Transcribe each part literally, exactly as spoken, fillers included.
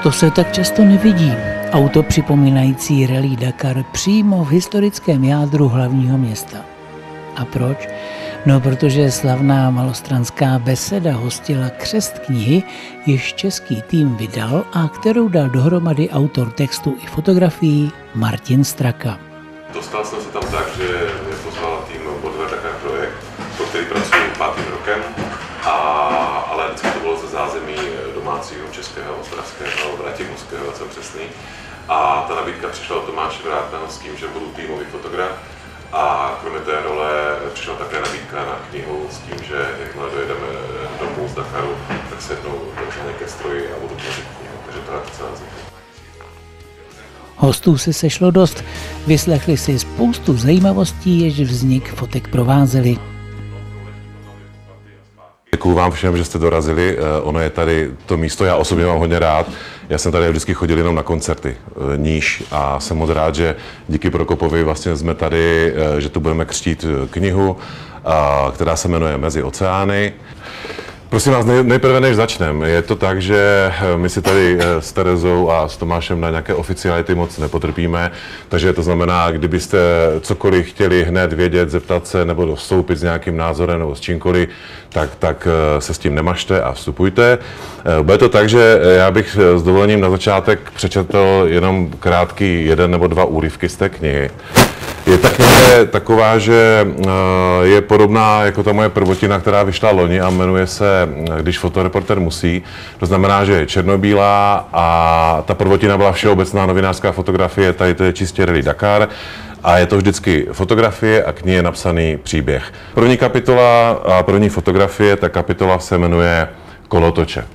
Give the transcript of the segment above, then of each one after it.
To se tak často nevidí. Auto připomínající Rallye Dakar přímo v historickém jádru hlavního města. A proč? No, protože slavná malostranská beseda hostila křest knihy, jež český tým vydal a kterou dal dohromady autor textu i fotografií Martin Straka. Dostal jsem se tam tak, že mě pozval tým Border Dakar Projekt, pro který pracuji pátým rokem, a, ale vždycky to bylo ze zázemí domácího českého, ostravského, bratimského, jsem přesný. A ta nabídka přišla od Tomáše Vrátného s tím, že budu týmový fotograf. A kromě té role přišla také nabídka na knihu s tím, že jakmile dojedeme domů z Dakaru, tak se jednou dožene ke stroji a budu tvořit knihu. Takže to je to celé zatím. Hostů se sešlo dost. Vyslechli si spoustu zajímavostí, jež vznik fotek provázely. Děkuju vám všem, že jste dorazili. Ono je tady to místo, já osobně mám hodně rád. Já jsem tady vždycky chodil jenom na koncerty níž a jsem moc rád, že díky Prokopovi vlastně jsme tady, že tu budeme křtít knihu, která se jmenuje Mezi oceány. Prosím vás, nejprve než začneme, je to tak, že my si tady s Terezou a s Tomášem na nějaké oficiality moc nepotrpíme, takže to znamená, kdybyste cokoliv chtěli hned vědět, zeptat se nebo dostoupit s nějakým názorem nebo s čímkoliv, tak, tak se s tím nemažte a vstupujte. Bude to tak, že já bych s dovolením na začátek přečetl jenom krátký jeden nebo dva úryvky z té knihy. Je ta kniha taková, že je podobná jako ta moje prvotina, která vyšla loni a jmenuje se Když fotoreporter musí. To znamená, že je černobílá a ta prvotina byla všeobecná novinářská fotografie, tady to je čistě Rallye Dakar a je to vždycky fotografie a k ní je napsaný příběh. První kapitola a první fotografie, ta kapitola se jmenuje Kolotoče.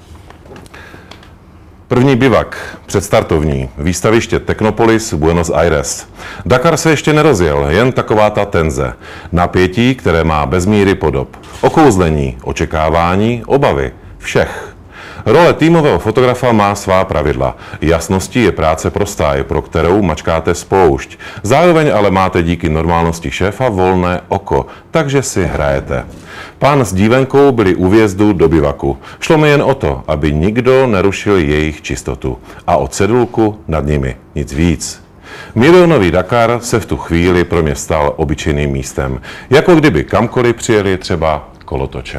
První bivak, předstartovní, výstaviště Technopolis, Buenos Aires. Dakar se ještě nerozjel, jen taková ta tenze. Napětí, které má bez míry podob. Okouzlení, očekávání, obavy, všech. Role týmového fotografa má svá pravidla. Jasností je práce prostá, pro kterou mačkáte spoušť. Zároveň ale máte díky normálnosti šéfa volné oko, takže si hrajete. Pán s dívenkou byli u vjezdu do bivaku. Šlo mi jen o to, aby nikdo nerušil jejich čistotu. A o cedulku nad nimi, nic víc. Milionový Dakar se v tu chvíli pro mě stal obyčejným místem. Jako kdyby kamkoliv přijeli třeba kolotoče.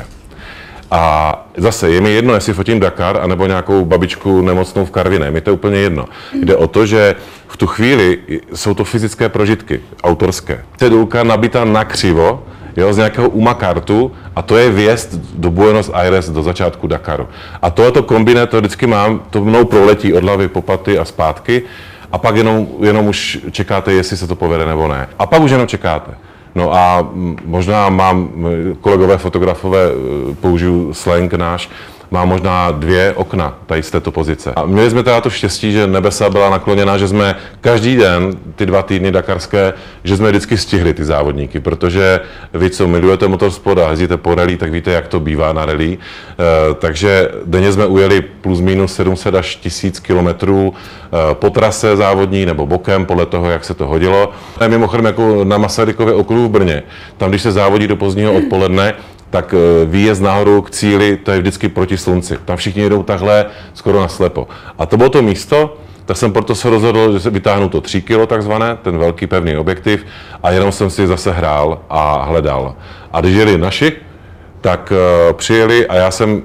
A zase je mi jedno, jestli fotím Dakar, anebo nějakou babičku nemocnou v Karviné. Mi to je úplně jedno. Jde o to, že v tu chvíli jsou to fyzické prožitky, autorské. Cedulka nabitá nakřivo, jo, z nějakého umakartu a to je vjezd do Buenos Aires, do začátku Dakaru. A tohleto kombiné, to vždycky mám, to mnou proletí od hlavy po paty a zpátky a pak jenom, jenom už čekáte, jestli se to povede nebo ne. A pak už jenom čekáte. No a možná mám, kolegové fotografové, použiju slang náš, má možná dvě okna tady z této pozice. A měli jsme teda to štěstí, že nebesa byla nakloněná, že jsme každý den, ty dva týdny dakarské, že jsme vždycky stihli ty závodníky, protože vy, co milujete motorsport a jezdíte po rally, tak víte, jak to bývá na rally. E, takže denně jsme ujeli plus minus sedm set až tisíc kilometrů e, po trase závodní nebo bokem, podle toho, jak se to hodilo. A mimochodem jako na Masarykově okruhu v Brně, tam když se závodí do pozdního odpoledne, tak výjezd nahoru k cíli, to je vždycky proti slunci. Tam všichni jedou takhle skoro naslepo. A to bylo to místo, tak jsem proto se rozhodl, že se vytáhnu to tři kilo takzvané, ten velký pevný objektiv a jenom jsem si zase hrál a hledal. A když jeli naši, tak uh, přijeli a já jsem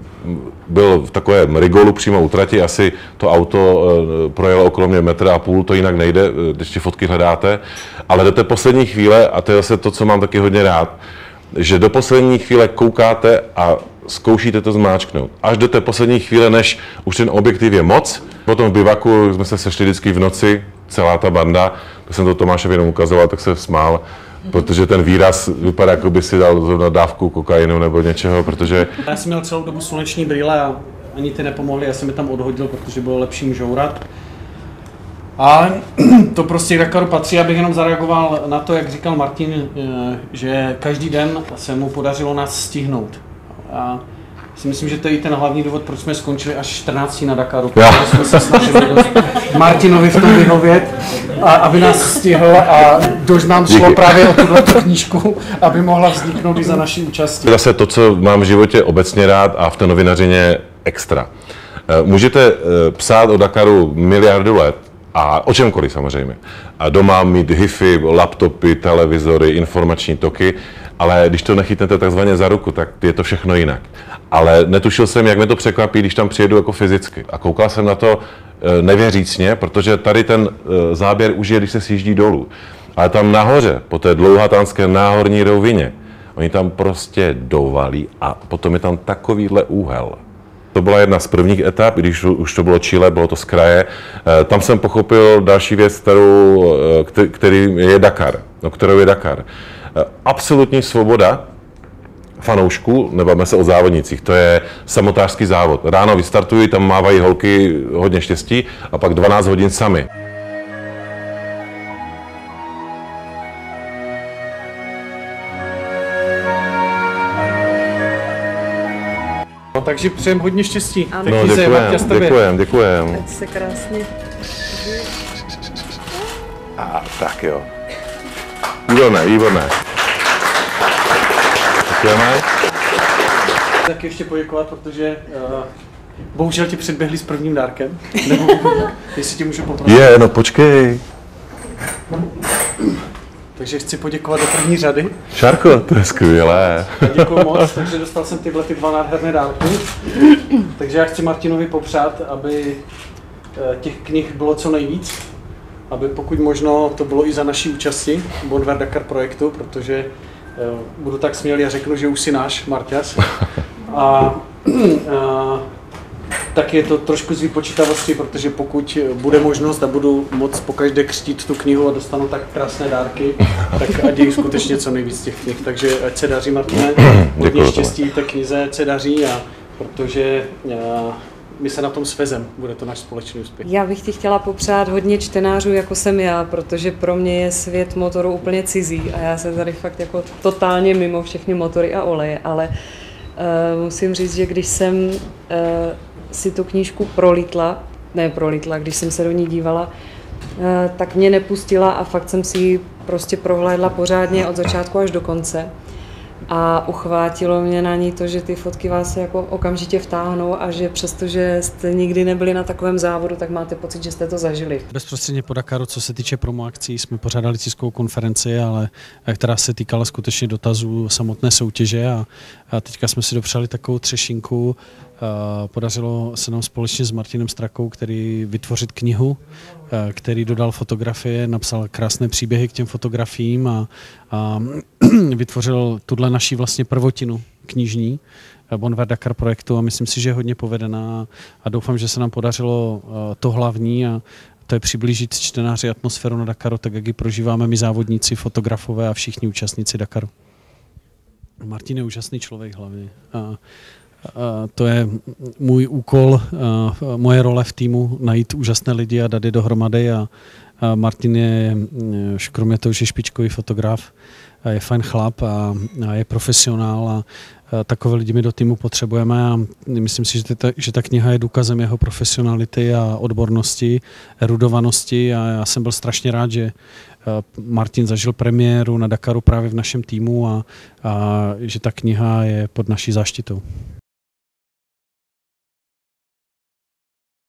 byl v takovém rigolu přímo u trati, asi to auto uh, projelo okolo mě metr a půl, to jinak nejde, když ty fotky hledáte, ale do té poslední chvíle, a to je zase to, co mám taky hodně rád, že do poslední chvíle koukáte a zkoušíte to zmáčknout. Až do té poslední chvíle, než už ten objektiv je moc. Potom v bivaku jsme se sešli vždycky v noci, celá ta banda, to jsem to Tomášovi jenom ukazoval, tak se smál, protože ten výraz vypadá, jako by si dal zrovna dávku kokainu nebo něčeho, protože... Já jsem měl celou dobu sluneční brýle a ani ty nepomohly, já jsem je tam odhodil, protože bylo lepší žourat. A to prostě k Dakaru patří, abych jenom zareagoval na to, jak říkal Martin, že každý den se mu podařilo nás stihnout. A si myslím, že to je i ten hlavní důvod, proč jsme skončili až čtrnáctí na Dakaru, protože jsme se snažili Martinovi v tom vyhovět, a aby nás stihl a dož nám šlo právě o tuto knížku, aby mohla vzniknout i za naší účastí. Zase to, co mám v životě obecně rád a v té novinařině extra. Můžete psát o Dakaru miliardu let, a o čemkoliv samozřejmě. A doma mít hi-fi, laptopy, televizory, informační toky, ale když to nechytnete takzvaně za ruku, tak je to všechno jinak. Ale netušil jsem, jak mě to překvapí, když tam přijedu jako fyzicky. A koukal jsem na to nevěřícně, protože tady ten záběr už je, když se sjíždí dolů. Ale tam nahoře, po té dlouhatánské náhorní rovině, oni tam prostě dovalí a potom je tam takovýhle úhel. To byla jedna z prvních etap, když už to bylo Chile, bylo to z kraje. Tam jsem pochopil další věc, kterou, který je Dakar, no, kterou je Dakar. Absolutní svoboda fanoušků, nebavíme se o závodnicích, to je samotářský závod. Ráno vystartují, tam mávají holky hodně štěstí a pak dvanáct hodin sami. No, takže přejem hodně štěstí. Ano. No, děkujem, děkujem, děkujem. Ať se krásně. A tak jo. Výborné, výborné. Děkujeme. Tak ještě poděkovat, protože uh, bohužel ti předběhli s prvním dárkem. Nebo jestli tě můžu poprosit. Je, no počkej. Takže chci poděkovat do první řady. Šárko, to je skvělé. Děkuji moc, takže dostal jsem tyhle ty dva nádherné dárky. Takže já chci Martinovi popřát, aby těch knih bylo co nejvíc, aby pokud možno to bylo i za naší účasti Bonver Dakar projektu, protože budu tak smělý a řeknu, že už si náš, Marťas. A, a tak je to trošku z výpočítavosti, protože pokud bude možnost a budu moc pokaždé křtít tu knihu a dostanu tak krásné dárky, tak ať je skutečně co nejvíc těch knih. Takže ať se daří, Martine, hodně štěstí té knize, ať se daří, a protože a, my se na tom svezem, bude to náš společný úspěch. Já bych ti chtěla popřát hodně čtenářů, jako jsem já, protože pro mě je svět motoru úplně cizí a já jsem tady fakt jako totálně mimo všechny motory a oleje, ale uh, musím říct, že když jsem uh, si tu knížku prolítla, ne prolítla, když jsem se do ní dívala, uh, tak mě nepustila a fakt jsem si ji prostě prohlédla pořádně od začátku až do konce. A uchvátilo mě na ní to, že ty fotky vás jako okamžitě vtáhnou a že přestože jste nikdy nebyli na takovém závodu, tak máte pocit, že jste to zažili. Bezprostředně po Dakaru, co se týče promo akcí, jsme pořádali tiskovou konferenci, ale která se týkala skutečně dotazů samotné soutěže a, a teďka jsme si dopřáli takovou třešinku. Podařilo se nám společně s Martinem Strakou, který vytvořit knihu, který dodal fotografie, napsal krásné příběhy k těm fotografiím a, a vytvořil tuhle naší vlastně prvotinu knižní Bonver Dakar projektu a myslím si, že je hodně povedená a doufám, že se nám podařilo to hlavní a to je přiblížit čtenáři atmosféru na Dakaru, tak jak ji prožíváme my závodníci, fotografové a všichni účastníci Dakaru. Martin je úžasný člověk hlavně. A Uh, to je můj úkol, uh, moje role v týmu, najít úžasné lidi a dát je dohromady a, a Martin je, kromě toho, že je špičkový fotograf, je fajn chlap a, a je profesionál a, a takové lidi my do týmu potřebujeme a myslím si, že ta, že ta kniha je důkazem jeho profesionality a odbornosti, erudovanosti a já jsem byl strašně rád, že Martin zažil premiéru na Dakaru právě v našem týmu a, a že ta kniha je pod naší záštitou.